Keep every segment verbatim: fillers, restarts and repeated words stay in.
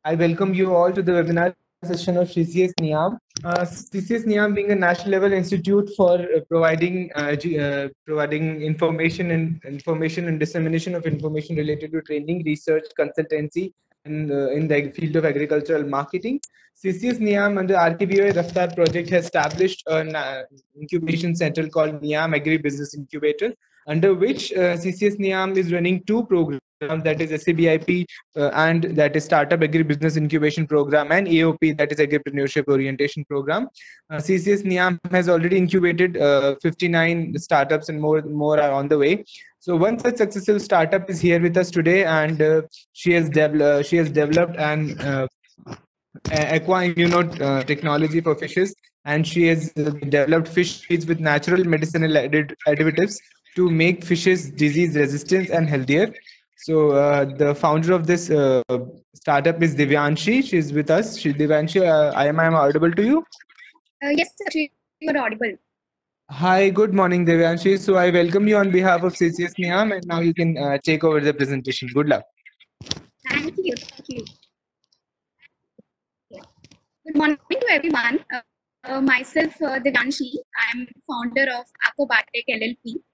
I welcome you all to the webinar session of C C S NIAM. Uh, C C S NIAM being a national level institute for uh, providing uh, edu- uh, providing information and information and dissemination of information related to training, research, consultancy, and uh, in the field of agricultural marketing. C C S NIAM under R K B O Raftar project has established an uh, incubation center called NIAM Agri Business Incubator, under which uh, C C S NIAM is running two programs, that is S A B I P uh, and that is Startup Agri-Business Incubation Program, and A O P, that is Agripreneurship Orientation Program. Uh, C C S NIAM has already incubated uh, fifty-nine startups, and more more are on the way. So one such successful startup is here with us today, and uh, she has developed she has developed an uh, aqua immuno uh, technology for fishes, and she has uh, developed fish feeds with natural medicinal added additives to make fishes disease resistant and healthier. So uh, the founder of this uh, startup is Divyanshi. She's with us. She, Divyanshi, uh, I am I am audible to you? Uh, yes, actually, you are audible. Hi, good morning, Divyanshi. So I welcome you on behalf of C C S NIAM, and now you can uh, take over the presentation. Good luck. Thank you. Thank you. Yeah. Good morning to everyone. Uh, uh, myself, uh, Divyanshi. I'm founder of Aquabatic L L P.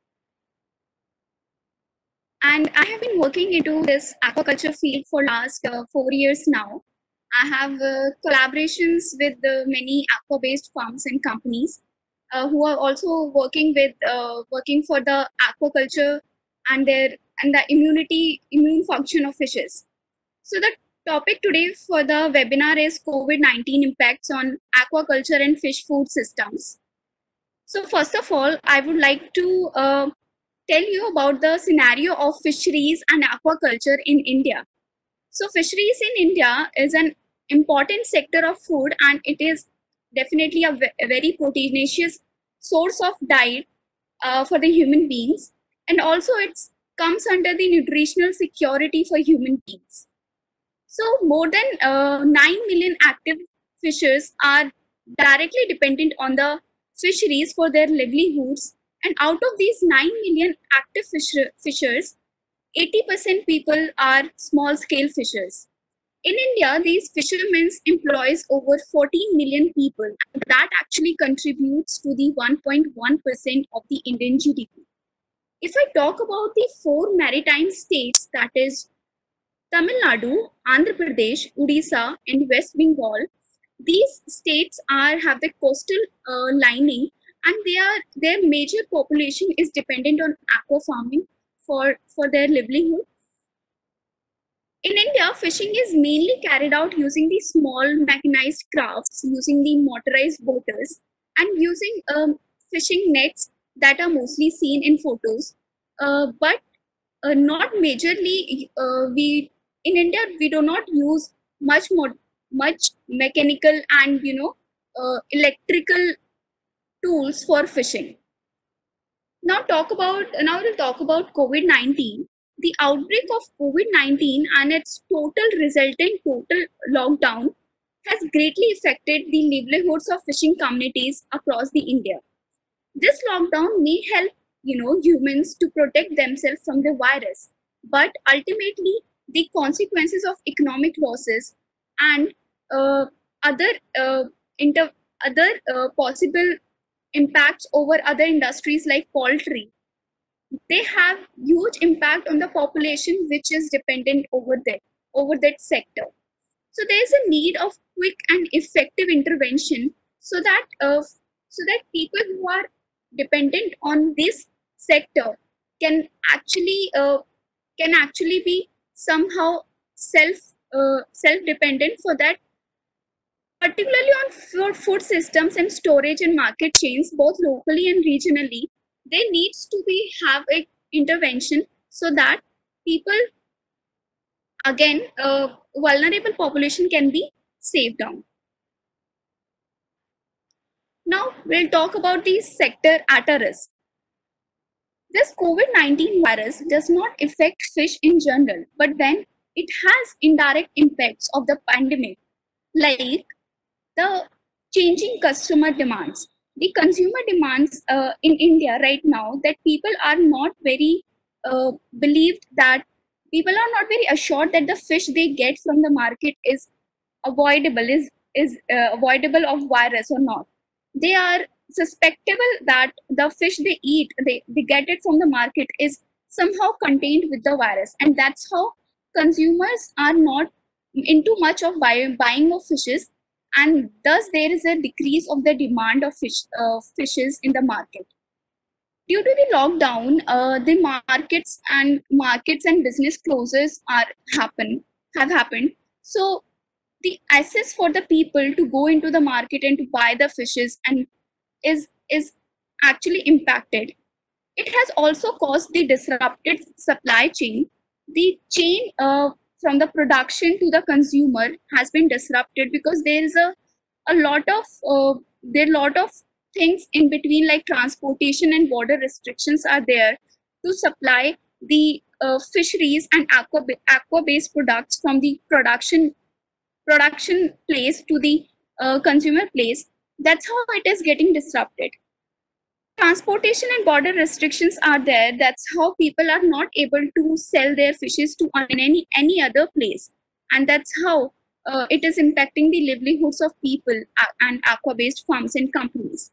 And I have been working into this aquaculture field for last uh, four years now. I have uh, collaborations with uh, many aqua-based farms and companies uh, who are also working with uh, working for the aquaculture and their and the immunity immune function of fishes. So the topic today for the webinar is COVID nineteen impacts on aquaculture and fish food systems. So first of all, I would like to uh, tell you about the scenario of fisheries and aquaculture in India. So fisheries in India is an important sector of food, and it is definitely a, a very proteinous source of diet uh, for the human beings, and also it comes under the nutritional security for human beings. So more than uh, nine million active fishers are directly dependent on the fisheries for their livelihoods, and out of these nine million active fisher, fishers, eighty percent people are small scale fishers. In India, these fishermen employs over fourteen million people, and that actually contributes to the one point one percent of the Indian G D P. If I talk about the four maritime states, that is Tamil Nadu, Andhra Pradesh, Odisha, and West Bengal, these states are have the coastal uh, lining, and they are their major population is dependent on aqua farming for, for their livelihood. In India, fishing is mainly carried out using the small mechanized crafts, using the motorized boaters, and using um, fishing nets that are mostly seen in photos. Uh, but uh, not majorly, uh, we in India we do not use much more much mechanical and you know uh, electrical tools for fishing. Now talk about now we'll talk about COVID nineteen. The outbreak of COVID nineteen and its total resultant total lockdown has greatly affected the livelihoods of fishing communities across the India. This lockdown may help you know humans to protect themselves from the virus, but ultimately the consequences of economic losses and uh, other uh, inter other uh, possible impacts over other industries like poultry, they have huge impact on the population which is dependent over that over that sector. So there is a need of quick and effective intervention so that uh, so that people who are dependent on this sector can actually uh, can actually be somehow self uh, self dependent. For that, particularly on for food systems and storage and market chains, both locally and regionally, there needs to be have a intervention so that people, again, uh, vulnerable population can be saved down. Now we'll talk about the sector at a risk. This COVID nineteen virus does not affect fish in general, but then it has indirect impacts of the pandemic, like the changing customer demands. The consumer demands uh, in India right now, that people are not very uh, believed that people are not very assured that the fish they get from the market is avoidable is is uh, avoidable of virus or not. They are suspectable that the fish they eat, they, they get it from the market, is somehow contained with the virus, and that's how consumers are not into much of buy, buying of fishes, and thus there is a decrease of the demand of fish uh, fishes in the market. Due to the lockdown, uh, the markets and markets and business closures are happen have happened. So the access for the people to go into the market and to buy the fishes and is is actually impacted. It has also caused the disrupted supply chain. The chain uh, from the production to the consumer has been disrupted because there is a a lot of uh, there are lot of things in between, like transportation and border restrictions are there to supply the uh, fisheries and aqua aqua based products from the production production place to the uh, consumer place. That's how it is getting disrupted. Transportation and border restrictions are there. That's how people are not able to sell their fishes to any any other place, and that's how uh, it is impacting the livelihoods of people uh, and aqua-based farms and companies.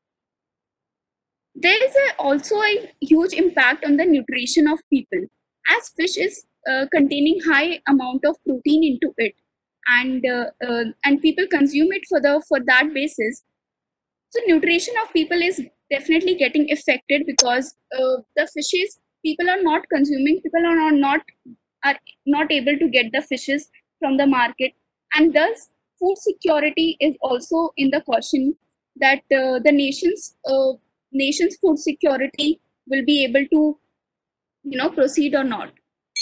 There is a, also a huge impact on the nutrition of people, as fish is uh, containing high amount of protein into it, and uh, uh, and people consume it for the for that basis. So nutrition of people is definitely getting affected because uh, the fishes people are not consuming, people are not, not are not able to get the fishes from the market, and thus food security is also in the question, that uh, the nation's uh, nation's food security will be able to, you know, proceed or not.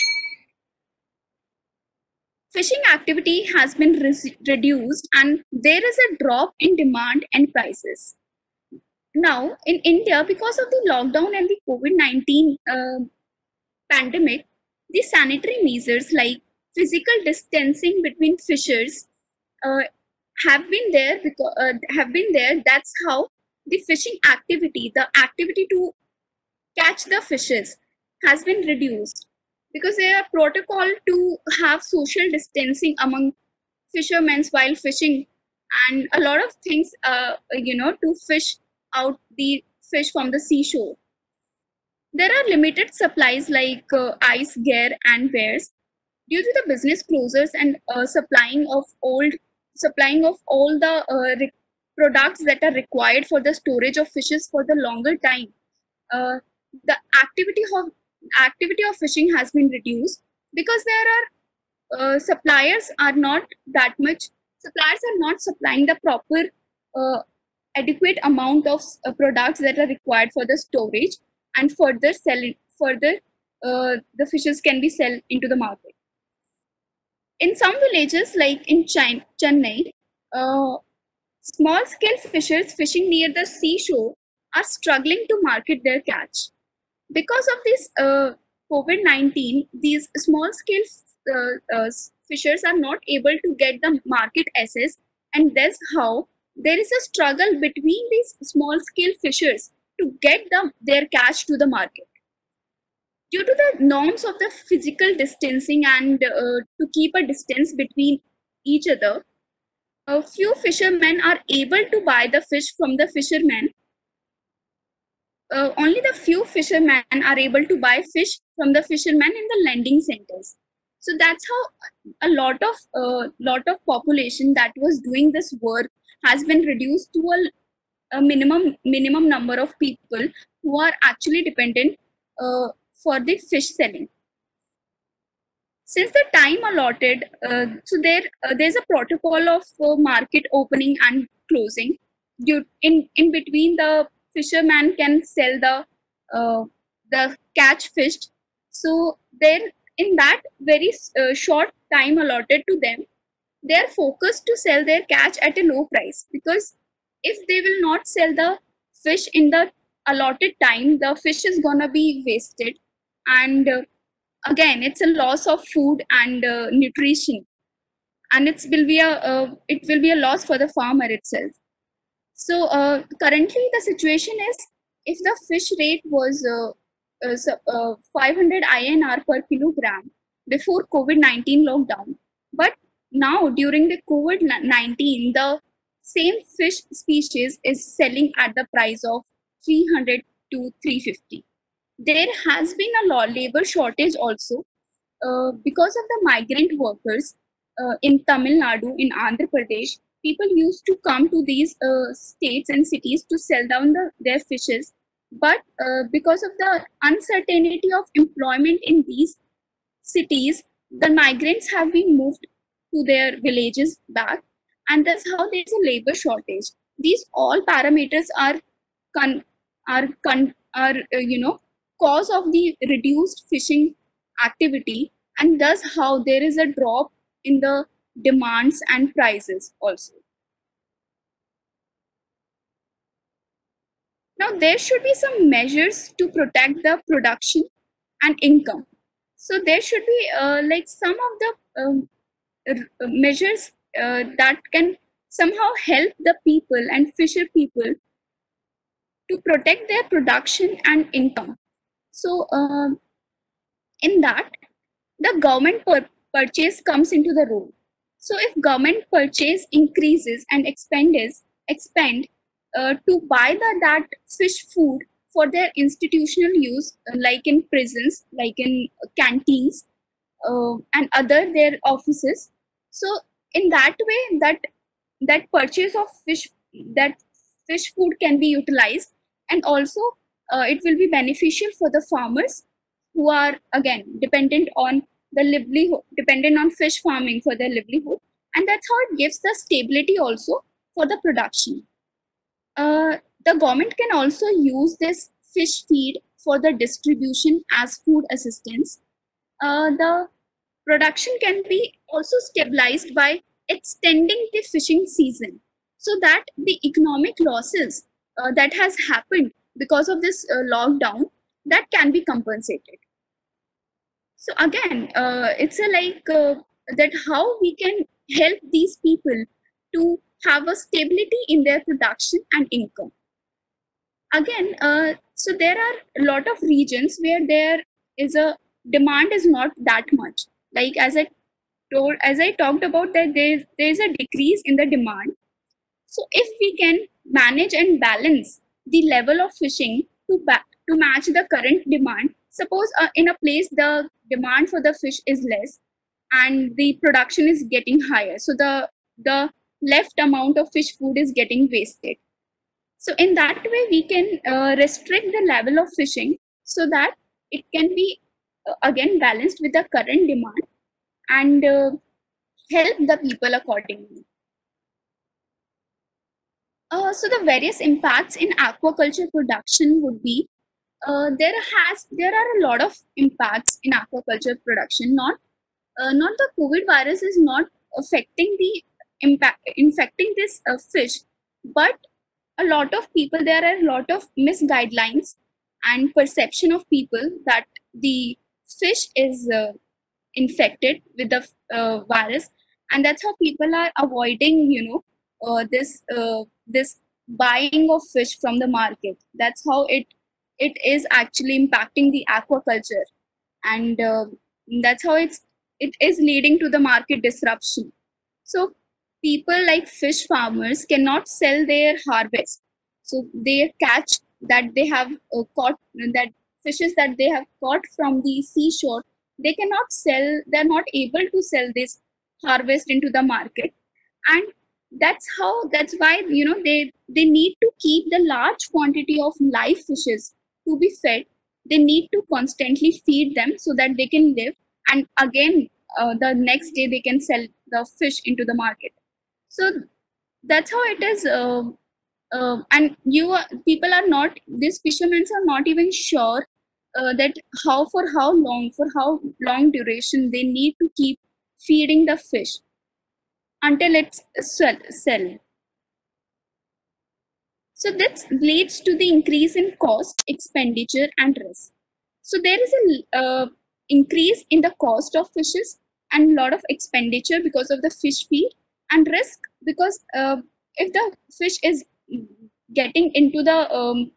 Fishing activity has been re- reduced, and there is a drop in demand and prices. Now, in India, because of the lockdown and the COVID nineteen uh, pandemic, the sanitary measures like physical distancing between fishers uh, have been there. Because uh, have been there. That's how the fishing activity, the activity to catch the fishes, has been reduced, because there are protocol to have social distancing among fishermen while fishing, and a lot of things, uh, you know, to fish out the fish from the seashore. There are limited supplies like uh, ice, gear, and wares due to the business closures and uh, supplying of old supplying of all the uh, re- products that are required for the storage of fishes for the longer time. Uh, the activity of activity of fishing has been reduced because there are uh, suppliers are not that much suppliers are not supplying the proper uh, adequate amount of uh, products that are required for the storage, and further selling further uh, the fishes can be sold into the market. In some villages like in China, Chennai, uh, small scale fishers fishing near the seashore are struggling to market their catch. Because of this uh, COVID nineteen, these small scale uh, uh, fishers are not able to get the market access, and that's how there is a struggle between these small scale fishers to get the, their catch to the market. Due to the norms of the physical distancing and uh, to keep a distance between each other, a few fishermen are able to buy the fish from the fishermen. Uh, only the few fishermen are able to buy fish from the fishermen in the landing centers. So that's how a lot of uh, lot of population that was doing this work has been reduced to a, a minimum minimum number of people who are actually dependent uh, for the fish selling. Since the time allotted, uh, so there uh, there's a protocol of uh, market opening and closing. Due, in in between, the fisherman can sell the uh, the catch fished. So then, in that very uh, short time allotted to them, they are focused to sell their catch at a low price, because if they will not sell the fish in the allotted time, the fish is gonna be wasted, and uh, again it's a loss of food and uh, nutrition, and it will be a uh, it will be a loss for the farmer itself. So uh, currently the situation is, if the fish rate was uh, uh, so, uh, five hundred I N R per kilogram before COVID nineteen lockdown, but now during the COVID nineteen, the same fish species is selling at the price of three hundred to three fifty. There has been a law labor shortage also uh, because of the migrant workers uh, in Tamil Nadu, in Andhra Pradesh. People used to come to these uh, states and cities to sell down the, their fishes, but uh, because of the uncertainty of employment in these cities, the migrants have been moved to their villages back, and that's how there's a labor shortage. These all parameters are con- are con- are uh, you know cause of the reduced fishing activity, and thus how there is a drop in the demands and prices also. Now there should be some measures to protect the production and income. So there should be uh, like some of the um, r- measures uh, that can somehow help the people and fisher people to protect their production and income. So um in that, the government pur- purchase comes into the role. So if government purchase increases and expenses expend uh, to buy the that fish food for their institutional use, uh, like in prisons, like in canteens, uh, and other their offices. So in that way, that that purchase of fish, that fish food can be utilized, and also uh, it will be beneficial for the farmers who are again dependent on the livelihood, dependent on fish farming for their livelihood, and that's how it gives the stability also for the production. Uh, the government can also use this fish feed for the distribution as food assistance. Uh, the production can be also stabilized by extending the fishing season, so that the economic losses uh, that has happened because of this uh, lockdown, that can be compensated. So again, uh, it's a like uh, that how we can help these people to have a stability in their production and income. Again, uh, so there are a lot of regions where there is a demand is not that much. Like as I told, as I talked about that there there is a decrease in the demand. So if we can manage and balance the level of fishing to ba- to match the current demand, suppose uh, in a place the demand for the fish is less and the production is getting higher, so the the left amount of fish food is getting wasted. So in that way, we can uh, restrict the level of fishing so that it can be uh, again balanced with the current demand, and uh, help the people accordingly. Uh, so the various impacts in aquaculture production would be uh, there has there are a lot of impacts in aquaculture production. Not uh, not the COVID virus is not affecting the impact infecting this uh, fish, but a lot of people, there are a lot of misguidelines and perception of people that the fish is uh, infected with the uh, virus, and that's how people are avoiding, you know, uh, this uh, this buying of fish from the market. That's how it it is actually impacting the aquaculture, and uh, that's how it's it is leading to the market disruption. So people like fish farmers cannot sell their harvest. So their catch that they have uh, caught, that fishes that they have caught from the seashore, they cannot sell. They're not able to sell this harvest into the market, and that's how. That's why, you know, they they need to keep the large quantity of live fishes to be fed. They need to constantly feed them so that they can live, and again uh, the next day they can sell the fish into the market. So that's how it is. Uh, uh, and you are, people are not, these fishermen are not even sure uh, that how for how long for how long duration they need to keep feeding the fish until it's sell, sell. So this leads to the increase in cost, expenditure, and risk. So there is a uh, increase in the cost of fishes and a lot of expenditure because of the fish feed, and risk because uh, if the fish is getting into the um,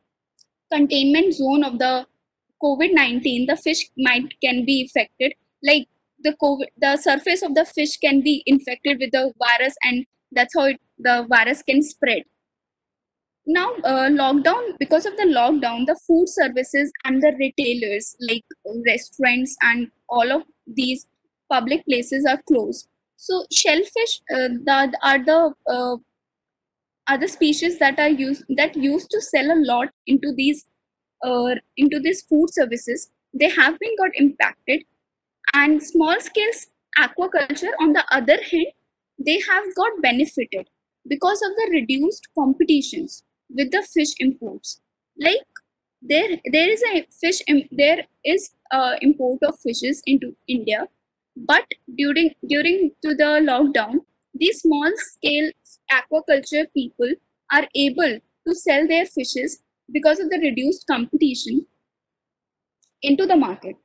containment zone of the COVID nineteen, the fish might can be affected. Like the COVID, the surface of the fish can be infected with the virus, and that's how it, the virus can spread. Now, uh, lockdown, because of the lockdown, the food services and the retailers like restaurants and all of these public places are closed. So shellfish uh, that are the uh, other species that are used that used to sell a lot into these uh, into these food services, they have been got impacted. And small scale aquaculture, on the other hand, they have got benefited because of the reduced competitions with the fish imports. Like there, there is a fish, im- there is a import of fishes into India, but during during to the lockdown, these small scale aquaculture people are able to sell their fishes because of the reduced competition into the market.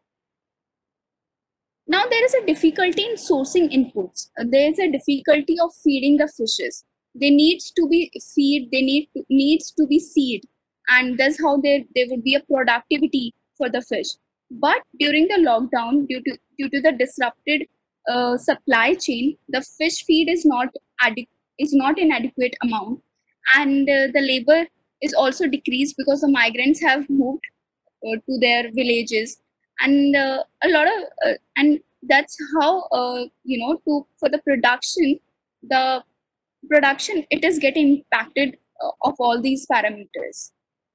Now there is a difficulty in sourcing inputs. Uh, There is a difficulty of feeding the fishes. They needs to be feed. They need to, needs to be seed, and that's how there there would be a productivity for the fish. But during the lockdown, due to due to the disrupted uh, supply chain, the fish feed is not adequate is not in adequate amount, and uh, the labor is also decreased because the migrants have moved uh, to their villages, and uh, a lot of uh, and that's how uh, you know to for the production, the production it is getting impacted uh, of all these parameters.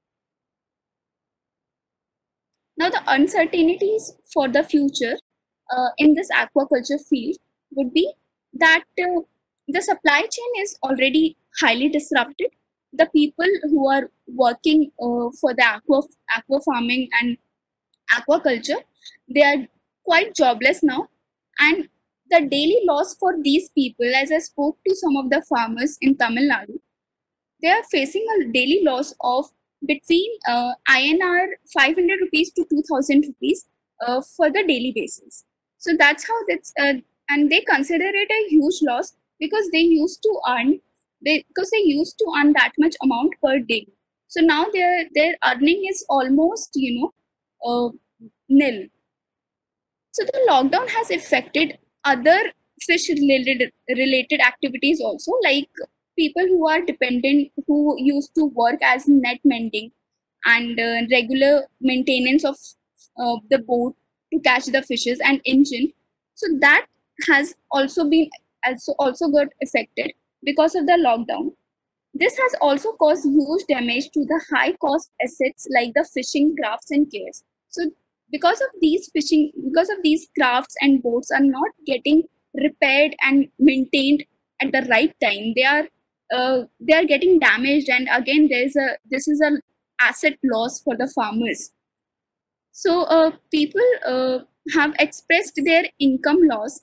Now the uncertainties for the future uh, in this aquaculture field would be that uh, the supply chain is already highly disrupted. The people who are working uh, for the aqua aqua farming and aquaculture, they are quite jobless now. And the daily loss for these people, as I spoke to some of the farmers in Tamil Nadu, they are facing a daily loss of between uh, I N R five hundred rupees to two thousand rupees uh, for the daily basis. So that's how that's, uh, and they consider it a huge loss because they used to earn, they because they used to earn that much amount per day. So now their their earning is almost, you know, uh, nil. So the lockdown has affected other fish related related activities also, like people who are dependent, who used to work as net mending and uh, regular maintenance of uh, the boat to catch the fishes and engine. So that has also been also also got affected because of the lockdown. This has also caused huge damage to the high cost assets like the fishing crafts and gears. So because of these fishing, because of these crafts and boats are not getting repaired and maintained at the right time, they are uh, they are getting damaged, and again there is a this is a asset loss for the farmers. So uh, people uh, have expressed their income loss,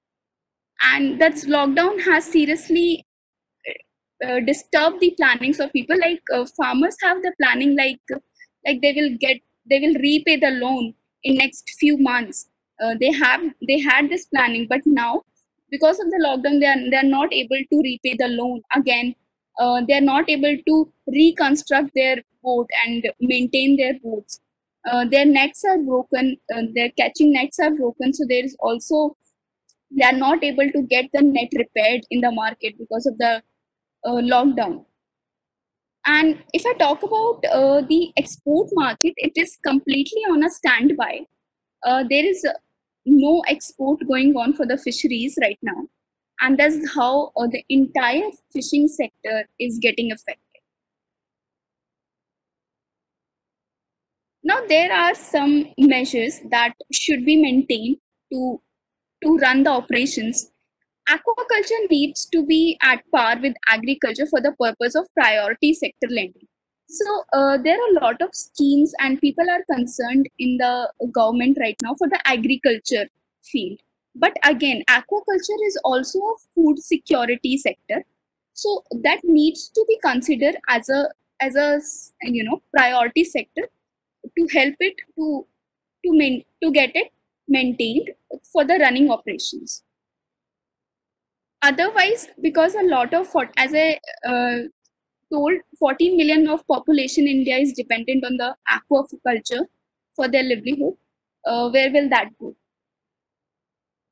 and that's lockdown has seriously uh, disturb the plannings of people. Like uh, farmers have the planning, like like they will get they will repay the loan in next few months. Uh, they have they had this planning, but now because of the lockdown, they are they are not able to repay the loan again. Uh, they are not able to reconstruct their boat and maintain their boats. Uh, their nets are broken. Uh, their catching nets are broken. So there is also, they are not able to get the net repaired in the market because of the uh, lockdown. And if I talk about uh, the export market, it is completely on a standby. Uh, there is uh, no export going on for the fisheries right now. And that's how uh, the entire fishing sector is getting affected. Now, there are some measures that should be maintained to, to run the operations. Aquaculture needs to be at par with agriculture for the purpose of priority sector lending. So uh, there are a lot of schemes, and people are concerned in the government right now for the agriculture field. But again, aquaculture is also a food security sector, so that needs to be considered as a as a s- you know priority sector to help it to to main, to get it maintained for the running operations. Otherwise, because a lot of for- as I uh, told, fourteen million of population in India is dependent on the aquaculture for their livelihood. Uh, where will that go?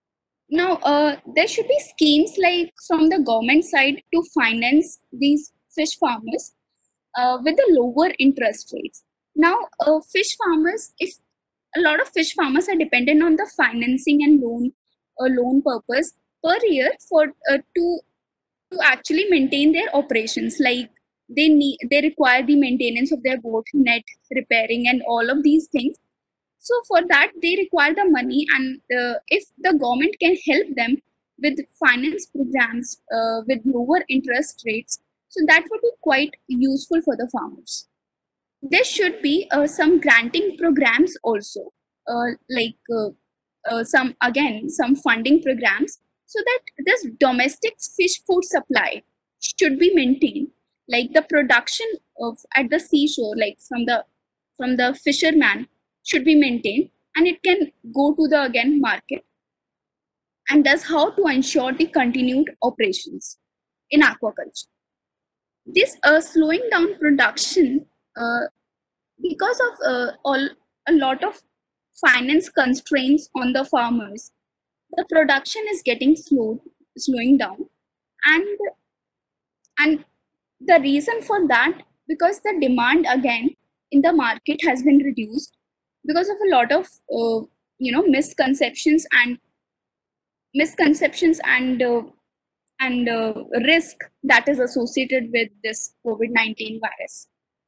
Now, uh, there should be schemes like from the government side to finance these fish farmers uh, with the lower interest rates. Now, uh, fish farmers, if a lot of fish farmers are dependent on the financing and loan uh, loan purpose per year for uh, to to actually maintain their operations. Like they need, they require the maintenance of their boat, net repairing, and all of these things. So for that, they require the money, and uh, if the government can help them with finance programs uh, with lower interest rates, so that would be quite useful for the farmers. There should be uh, some granting programs also, uh, like uh, uh, some again some funding programs, so that this domestic fish food supply should be maintained, like the production of at the seashore, like from the from the fisherman, should be maintained, and it can go to the again market, and thus how to ensure the continued operations in aquaculture. This uh, slowing down production uh, because of uh, all a lot of finance constraints on the farmers, the production is getting slowed slowing down, and and the reason for that, because the demand again in the market has been reduced because of a lot of uh, you know misconceptions and misconceptions and uh, and uh, risk that is associated with this COVID nineteen virus.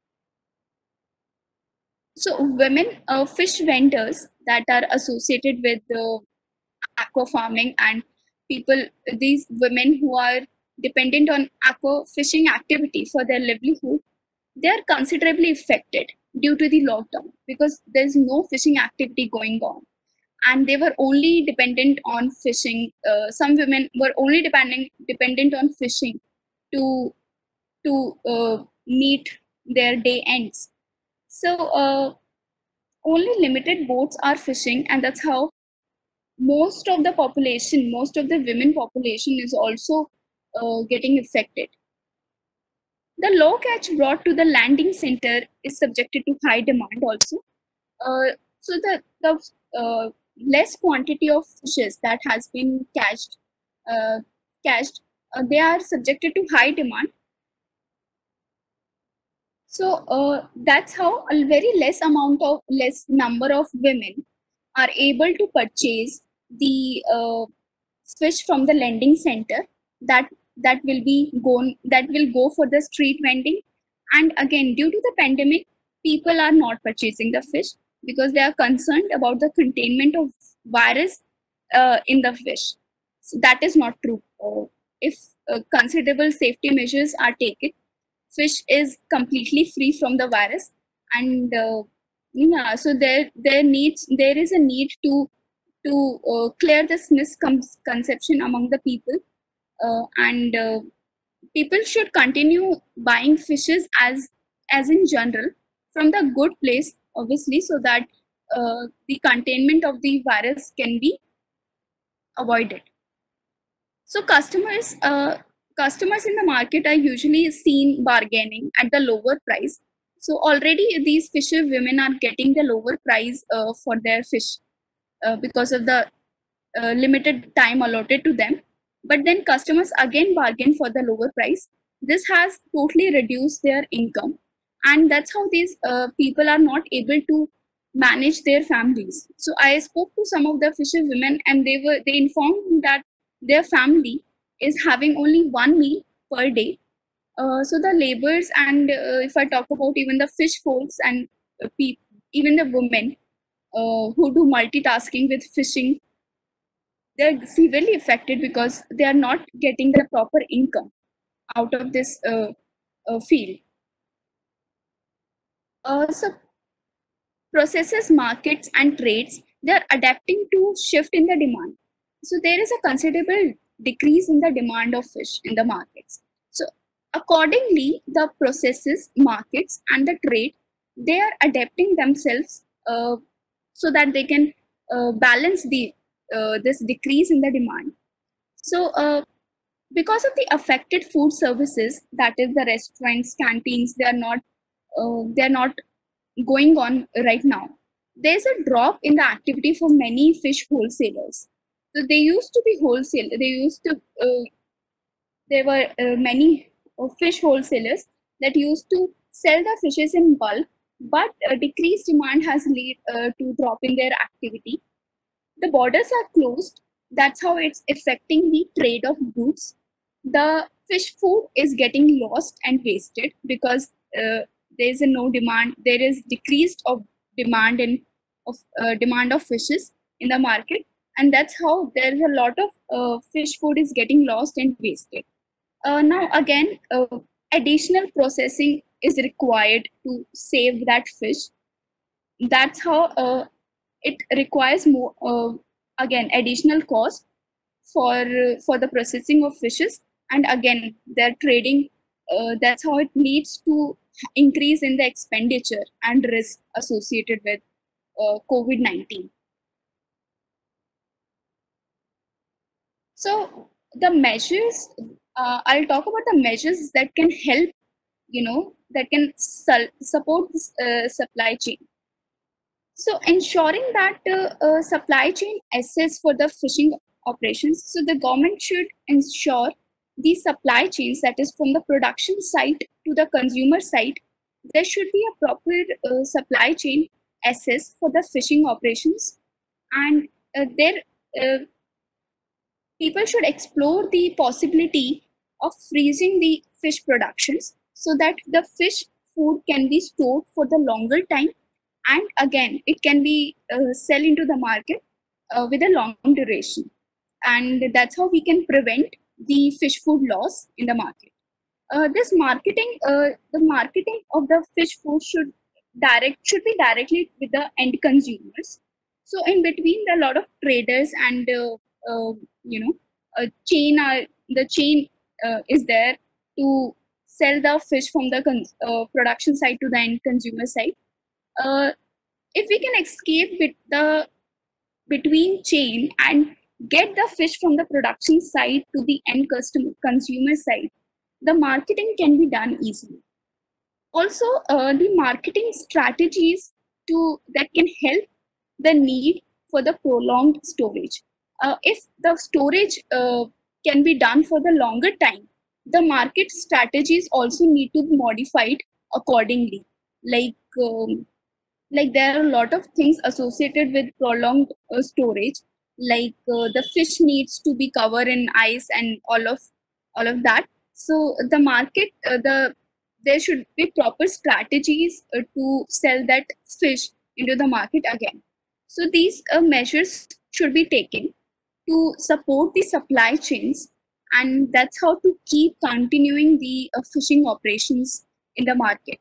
So women uh, fish vendors that are associated with uh, aqua farming, and people, these women who are dependent on aqua fishing activity for their livelihood, they are considerably affected due to the lockdown, because there's no fishing activity going on, and they were only dependent on fishing. Uh, some women were only depending dependent on fishing to to uh, meet their day ends. So uh, only limited boats are fishing, and that's how most of the population, most of the women population is also uh, getting affected. The low catch brought to the landing center is subjected to high demand also. Uh, so the, the uh, less quantity of fishes that has been catched, uh, catched, uh, they are subjected to high demand. So uh, that's how a very less amount of less number of women are able to purchase the uh, fish from the lending center, that that will be gone that will go for the street vending. And again, due to the pandemic, people are not purchasing the fish because they are concerned about the containment of virus uh, in the fish. So that is not true. Uh, if uh, considerable safety measures are taken, fish is completely free from the virus. And uh, yeah, so there there needs there is a need to to uh, clear this misconception among the people, uh, and uh, people should continue buying fishes as as in general from the good place, obviously, so that uh, the containment of the virus can be avoided. So customers uh, customers in the market are usually seen bargaining at the lower price. So already these fisher women are getting the lower price uh, for their fish uh, because of the uh, limited time allotted to them. But then customers again bargain for the lower price. This has totally reduced their income, and that's how these uh, people are not able to manage their families. So I spoke to some of the fisher women, and they were they informed me that their family is having only one meal per day. Uh, so the laborers, and uh, if I talk about even the fish folks and uh, pe- even the women uh, who do multitasking with fishing, they're severely affected because they are not getting the proper income out of this uh, uh, field. Uh, so processes, markets, and trades, they are adapting to shift in the demand. So there is a considerable decrease in the demand of fish in the markets. So accordingly, the processes, markets, and the trade, they are adapting themselves uh, so that they can uh, balance the uh, this decrease in the demand. So uh, because of the affected food services, that is the restaurants, canteens, they are not uh, they are not going on right now. There's a drop in the activity for many fish wholesalers. So they used to be wholesale. They used to uh, there were uh, many uh, fish wholesalers that used to sell the fishes in bulk, but uh, decreased demand has led uh, to drop in their activity. The borders are closed. That's how it's affecting the trade of goods. The fish food is getting lost and wasted because uh, there is a no demand. There is decreased of demand and of uh, demand of fishes in the market, and that's how there is a lot of uh, fish food is getting lost and wasted. Uh, now again, uh, additional processing is required to save that fish. That's how uh, it requires more uh, again additional cost for for the processing of fishes, and again their trading. Uh, that's how it leads to increase in the expenditure and risk associated with uh, COVID nineteen. So the measures, uh, I'll talk about the measures that can help, you know, that can su- support this uh, supply chain. So ensuring that uh, uh, supply chain assets for the fishing operations. So the government should ensure the supply chains, that is from the production site to the consumer site, there should be a proper uh, supply chain assets for the fishing operations, and uh, there uh, people should explore the possibility of freezing the fish productions so that the fish food can be stored for the longer time, and again it can be uh, sell into the market uh, with a long duration, and that's how we can prevent the fish food loss in the market. Uh, this marketing uh, the marketing of the fish food should direct should be directly with the end consumers. So in between, there are a lot of traders and uh, uh, you know a chain are the chain uh, is there to sell the fish from the con- uh, production side to the end consumer side. uh, if we can escape with the between chain and get the fish from the production side to the end customer consumer side, the marketing can be done easily. Also, uh, the marketing strategies to that can help the need for the prolonged storage. Uh, if the storage uh, can be done for the longer time, the market strategies also need to be modified accordingly. Like um, like there are a lot of things associated with prolonged uh, storage, like uh, the fish needs to be covered in ice and all of all of that. So the market uh, the there should be proper strategies uh, to sell that fish into the market again. So these uh, measures should be taken to support the supply chains, and that's how to keep continuing the uh, fishing operations in the market.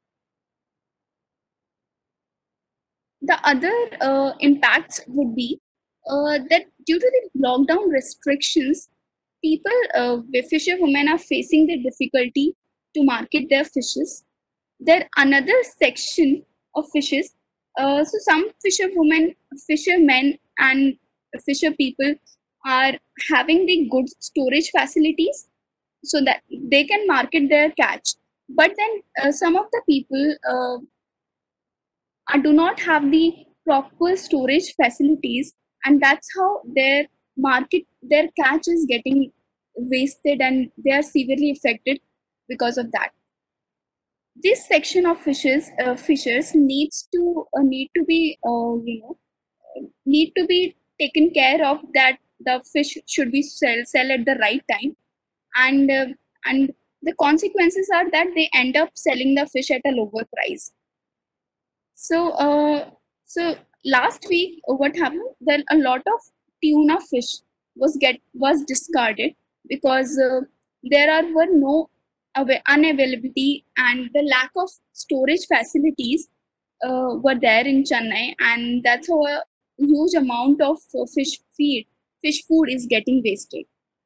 The other uh, impacts would be uh, that due to the lockdown restrictions, people, uh, fisher women are facing the difficulty to market their fishes. There another section of fishes. Uh, so some fisher women, fishermen, and fisher people are having the good storage facilities so that they can market their catch. But then uh, some of the people uh, uh, do not have the proper storage facilities, and that's how their market their catch is getting wasted and they are severely affected because of that. This section of fishes uh, fishers needs to uh, need to be uh, you know need to be taken care of, that the fish should be sell sell at the right time, and uh, and the consequences are that they end up selling the fish at a lower price. So, uh, so last week, uh, what happened? Then a lot of tuna fish was get was discarded because uh, there are were no ava- unavailability, and the lack of storage facilities uh, were there in Chennai, and that's how a huge amount of uh, fish feed, fish food is getting wasted.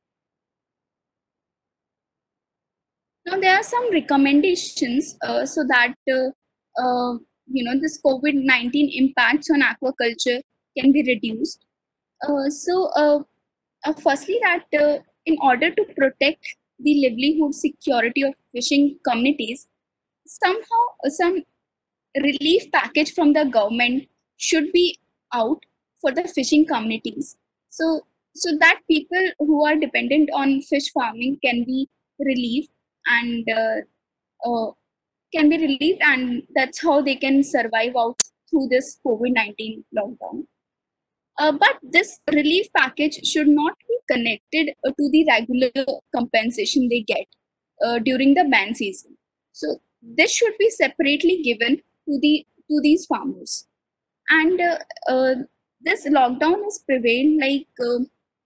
Now there are some recommendations uh, so that uh, uh, you know this COVID nineteen impacts on aquaculture can be reduced. Uh, so uh, uh, firstly, that uh, in order to protect the livelihood security of fishing communities, somehow uh, some relief package from the government should be out for the fishing communities. So so that people who are dependent on fish farming can be relieved and uh, uh, can be relieved, and that's how they can survive out through this COVID nineteen lockdown. Uh, but this relief package should not be connected uh, to the regular compensation they get uh, during the ban season. So this should be separately given to the to these farmers. And uh, uh, this lockdown has prevailed like uh,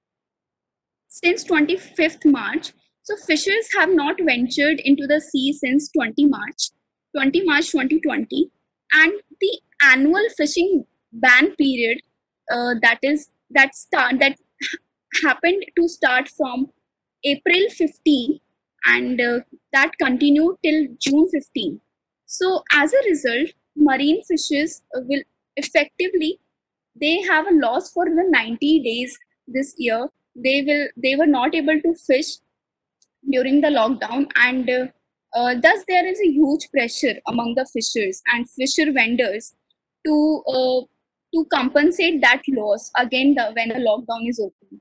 since twenty-fifth March. So fishers have not ventured into the sea since twentieth March, twentieth March twenty twenty, and the annual fishing ban period uh, that is that start that happened to start from April fifteenth, and uh, that continued till June fifteenth. So as a result, marine fishes uh, will effectively, they have a loss for the ninety days this year. They will they were not able to fish during the lockdown, and uh, uh, thus there is a huge pressure among the fishers and fisher vendors to uh, to compensate that loss again the, when the lockdown is open.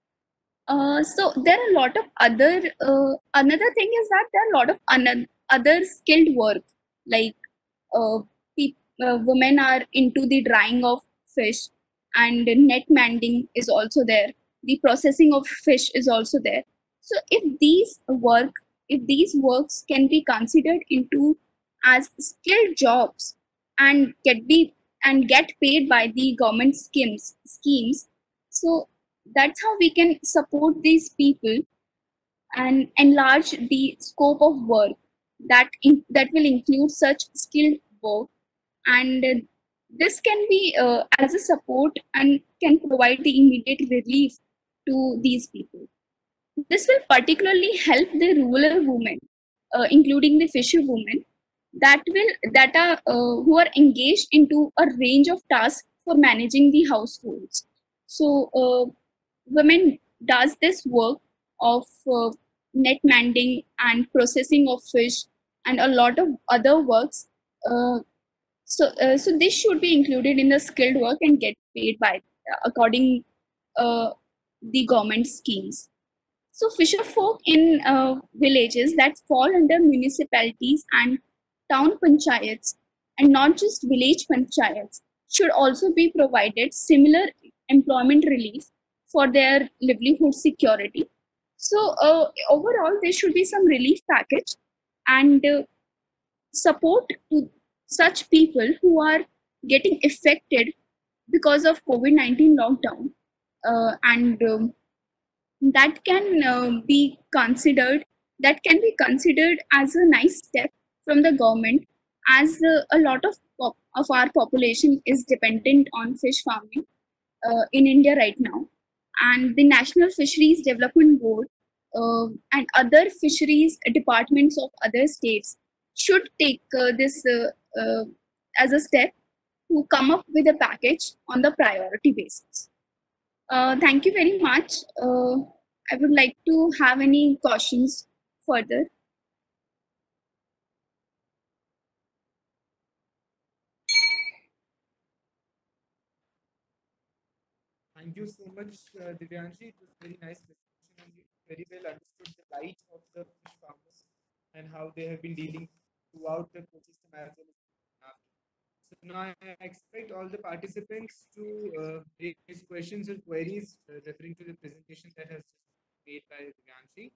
Uh, so there are a lot of other uh, another thing is that there are a lot of another other skilled work, like uh, pe- uh, women are into the drying of fish, and net mending is also there. The processing of fish is also there. So if these work, if these works can be considered into as skilled jobs and get be and get paid by the government schemes schemes, so that's how we can support these people and enlarge the scope of work that in, that will include such skilled work, and uh, this can be uh, as a support and can provide the immediate relief to these people. This will particularly help the rural women, uh, including the fisher women, that will that are uh, who are engaged into a range of tasks for managing the households. So uh, women does this work of uh, net mending and processing of fish and a lot of other works. Uh, so, uh, so this should be included in the skilled work and get paid by according uh, the government schemes. So fisher folk in uh, villages that fall under municipalities and town panchayats, and not just village panchayats, should also be provided similar employment relief for their livelihood security. So uh, overall, there should be some relief package and uh, support to such people who are getting affected because of COVID nineteen lockdown, uh, and um, that can uh, be considered that can be considered as a nice step from the government, as uh, a lot of pop- of our population is dependent on fish farming uh, in India right now, and the National Fisheries Development Board uh, and other fisheries departments of other states should take uh, this uh, uh, as a step to come up with a package on the priority basis. Uh, thank you very much. Uh, I would like to have any questions further. Thank you so much, uh, Divyanshi. It was very nice presentation, and you very well understood the plight of the fish farmers and how they have been dealing throughout the ecosystem as well as after. So now I expect all the participants to uh, raise questions or queries uh, referring to the presentation that has just made by Divyanshi.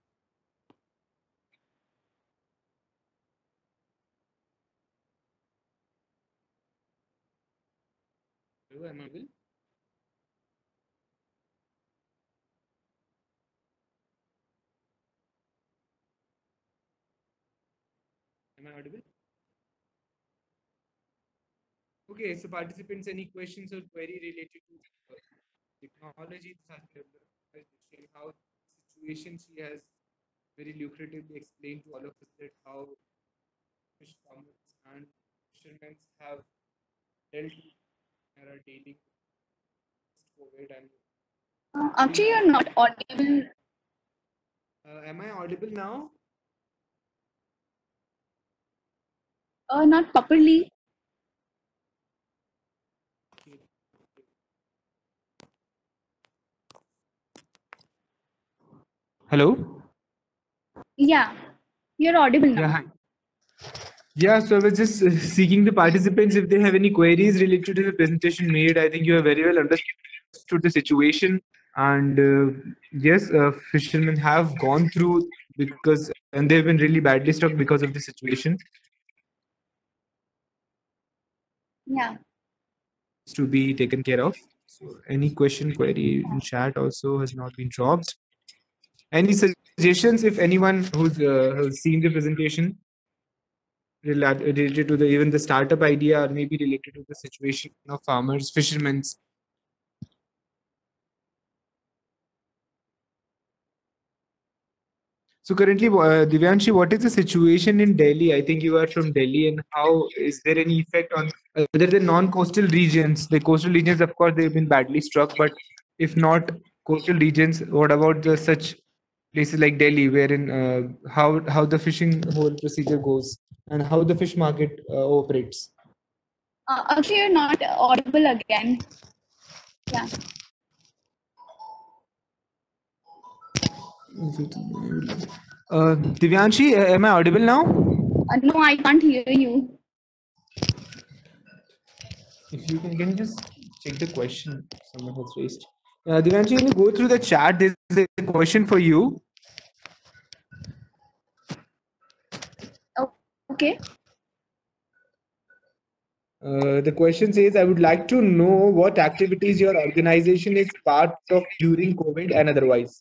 Hello, am I audible? Am I audible? Okay, so participants, any questions or query related to uh, technology that has been developed by Michelle, how the situation she has very lucratively explained to all of us that how fish farmers and fishermen have dealt with and are dealing with COVID and Uh, very actually, you're nice. not audible. Uh, am I audible now? Uh, not properly. Okay. Hello? Yeah, you're audible Yeah, now. hi. Yeah, so I was just uh, seeking the participants if they have any queries related to the presentation made. I think you have very well understood the situation. And uh, yes, uh, fishermen have gone through because, and they've been really badly struck because of the situation Yeah. to be taken care of. So, any question, query in chat also has not been dropped. Any suggestions if anyone who's, uh, who's seen the presentation rela- related to the even the startup idea or maybe related to the situation of farmers, fishermen? So currently, uh, Divyanshi, what is the situation in Delhi? I think you are from Delhi, and how is there any effect on other than non-coastal regions? The coastal regions, of course, they've been badly struck, but if not coastal regions, what about the such places like Delhi, wherein uh, how how the fishing whole procedure goes and how the fish market uh, operates? Uh, actually, you're not audible again. Yeah. Uh, Divyanshi, uh, am I audible now? Uh, no, I can't hear you. If you can, can you just check the question someone has raised? Uh, Divyanshi, can you go through the chat? There's a question for you. Oh, okay. Uh, the question says, I would like to know what activities your organization is part of during COVID and otherwise.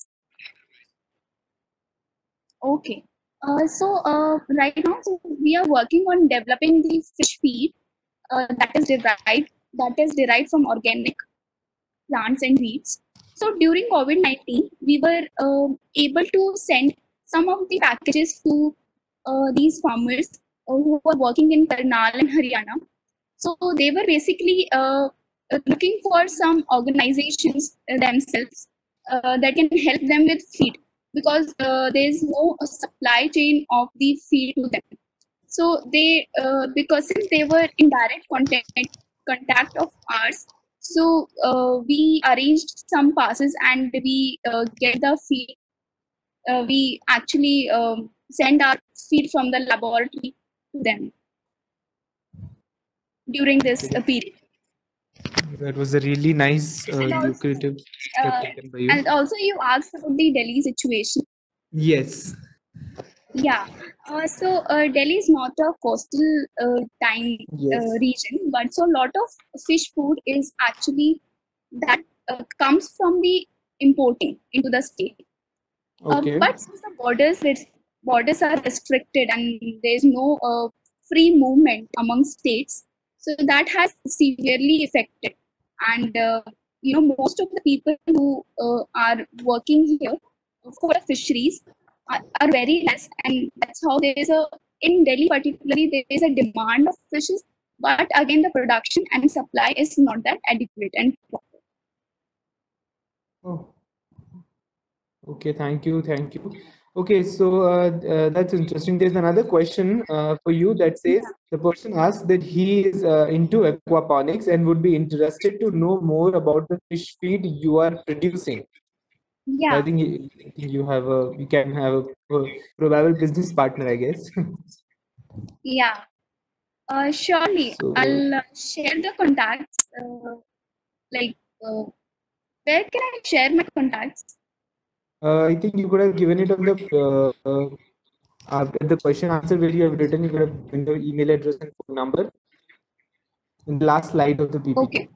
Okay. Uh, so uh, right now, so we are working on developing the fish feed uh, that is derived that is derived from organic plants and weeds. So during COVID nineteen, we were uh, able to send some of the packages to uh, these farmers uh, who were working in Karnal and Haryana. So they were basically uh, uh, looking for some organizations uh, themselves uh, that can help them with feed because uh, there is no uh, supply chain of the feed to them. So they, uh, because since they were in direct contact contact of ours, so uh, we arranged some passes and we uh, get the feed. Uh, we actually um, send our feed from the laboratory to them during this uh, period. That was a really nice, uh, And also, lucrative step uh, taken by you. and also you asked about the Delhi situation. Yes. Yeah. Uh, so uh, Delhi is not a coastal uh, time uh, Yes. region, but so a lot of fish food is actually that uh, comes from the importing into the state. Uh, Okay. but since the borders res- borders are restricted and there is no uh, free movement among states, so that has severely affected. And uh, you know, most of the people who uh, are working here for the fisheries are, are very less, and that's how there is a in Delhi particularly there is a demand of fishes, but again the production and supply is not that adequate and proper. Oh, okay. Thank you. Thank you. Okay, so uh, uh, that's interesting. There's another question uh, for you that says Yeah. the person asks that he is uh, into aquaponics and would be interested to know more about the fish feed you are producing. So I Yeah. think you, I think you have a you can have a, a probable business partner, I guess. Yeah. Uh, surely, So I'll uh, share the contacts. Uh, like, uh, where can I share my contacts? uh, I think you could have given it on the uh, uh, after the question answer where you have written. You could have given the email address and phone number in the last slide of the P P T. Okay.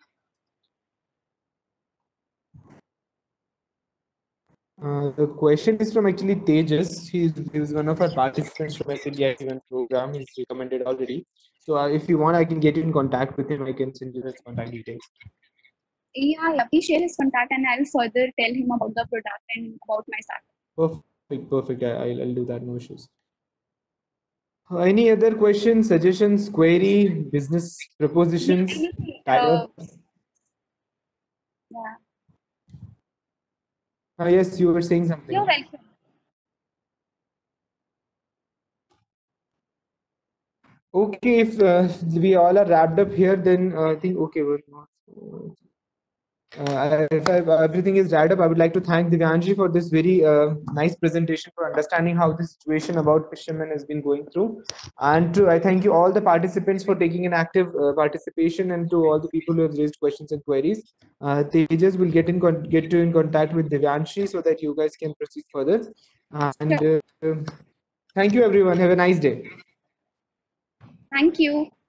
Uh, the question is from actually Tejas. He's, he's one of our participants from S N D I event program. He's recommended already. So uh, if you want, I can get you in contact with him. I can send you his contact details. Yeah, yeah. Please share his contact, and I'll further tell him about the product and about my startup. Perfect, perfect. I, I'll, I'll do that. No issues. Uh, any other questions, suggestions, query, business Yeah, propositions, anything. Uh, tie-ups? yeah. Ah, yes, you were saying You're something. welcome. Okay, if uh, we all are wrapped up here, then uh, I think okay, we're not. Uh, if I, everything is right up, I would like to thank Divyanshi for this very uh, nice presentation, for understanding how the situation about fishermen has been going through. And to, I thank you all the participants for taking an active uh, participation, and to all the people who have raised questions and queries. Uh, Tejas will get in con- get you in contact with Divyanshi so that you guys can proceed further. And uh, thank you, everyone. Have a nice day. Thank you.